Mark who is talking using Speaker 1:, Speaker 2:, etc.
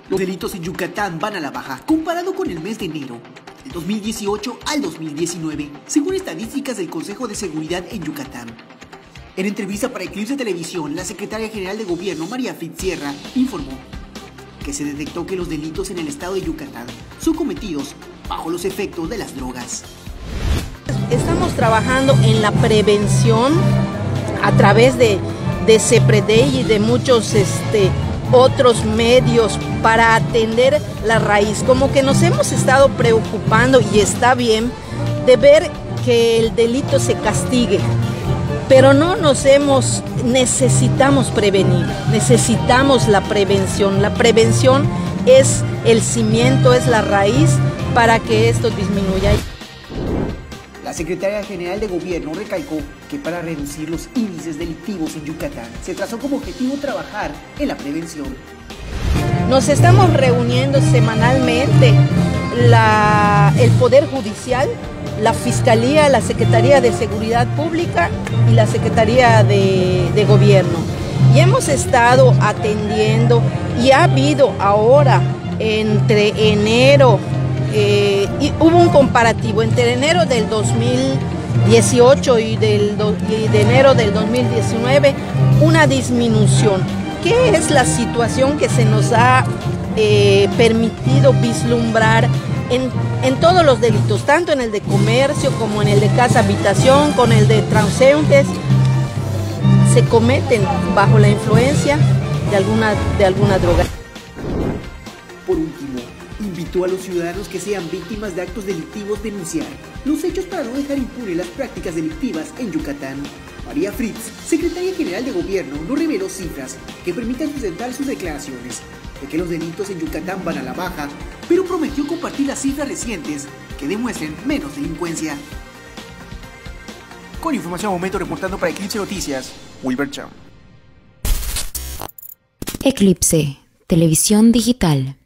Speaker 1: Los delitos en Yucatán van a la baja comparado con el mes de enero del 2018 al 2019, según estadísticas del Consejo de Seguridad en Yucatán. En entrevista para Eclipse Televisión, la secretaria general de Gobierno, María Fritz Sierra, informó que se detectó que los delitos en el estado de Yucatán son cometidos bajo los efectos de las drogas.
Speaker 2: Estamos trabajando en la prevención a través de CEPREDEI y de muchos otros medios para atender la raíz. Como que nos hemos estado preocupando, y está bien, de ver que el delito se castigue, pero necesitamos prevenir, necesitamos la prevención. La prevención es el cimiento, es la raíz para que esto disminuya.
Speaker 1: La secretaria general de Gobierno recalcó que para reducir los índices delictivos en Yucatán se trazó como objetivo trabajar en la prevención.
Speaker 2: Nos estamos reuniendo semanalmente el Poder Judicial, la Fiscalía, la Secretaría de Seguridad Pública y la Secretaría de Gobierno. Y hemos estado atendiendo, y ha habido ahora entre enero, y hubo un comparativo entre enero del 2018 y de enero del 2019, una disminución. ¿Qué es la situación que se nos ha permitido vislumbrar en todos los delitos, tanto en el de comercio como en el de casa-habitación, con el de transeúntes? Se cometen bajo la influencia de alguna droga.
Speaker 1: Por último, invitó a los ciudadanos que sean víctimas de actos delictivos denunciar los hechos para no dejar impunes las prácticas delictivas en Yucatán. María Fritz, secretaria general de Gobierno, no reveló cifras que permitan sustentar sus declaraciones de que los delitos en Yucatán van a la baja, pero prometió compartir las cifras recientes que demuestren menos delincuencia. Con información al momento, reportando para Eclipse Noticias, Wilber Cham.
Speaker 3: Eclipse, Televisión Digital.